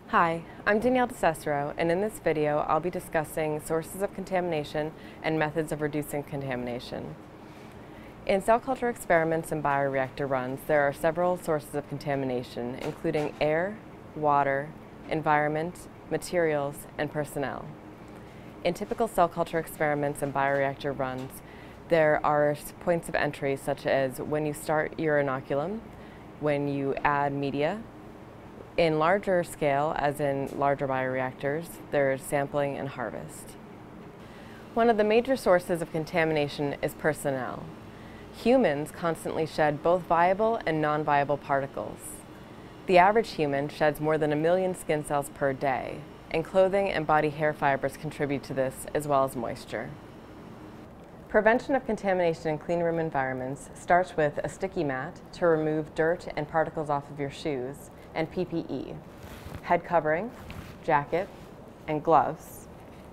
Hi, I'm Danielle DeCicero, and in this video I'll be discussing sources of contamination and methods of reducing contamination. In cell culture experiments and bioreactor runs, there are several sources of contamination, including air, water, environment, materials, and personnel. In typical cell culture experiments and bioreactor runs, there are points of entry such as when you start your inoculum, when you add media. In larger scale, as in larger bioreactors, there's sampling and harvest. One of the major sources of contamination is personnel. Humans constantly shed both viable and non-viable particles. The average human sheds more than 1 million skin cells per day, and clothing and body hair fibers contribute to this, as well as moisture. Prevention of contamination in clean room environments starts with a sticky mat to remove dirt and particles off of your shoes, and PPE, head covering, jacket, and gloves,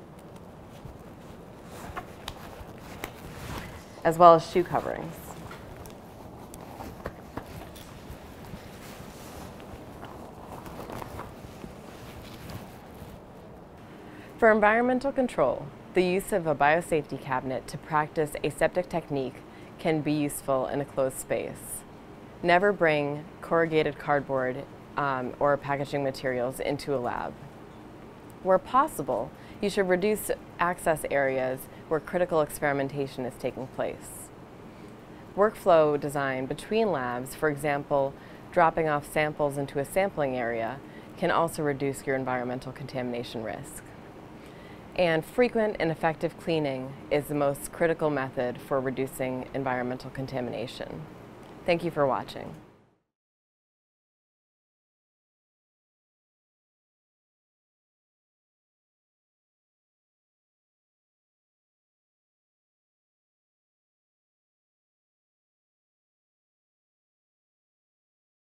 as well as shoe coverings. For environmental control, the use of a biosafety cabinet to practice aseptic technique can be useful in a closed space. Never bring corrugated cardboard or packaging materials into a lab. Where possible, you should reduce access areas where critical experimentation is taking place. Workflow design between labs, for example, dropping off samples into a sampling area, can also reduce your environmental contamination risk. And frequent and effective cleaning is the most critical method for reducing environmental contamination. Thank you for watching.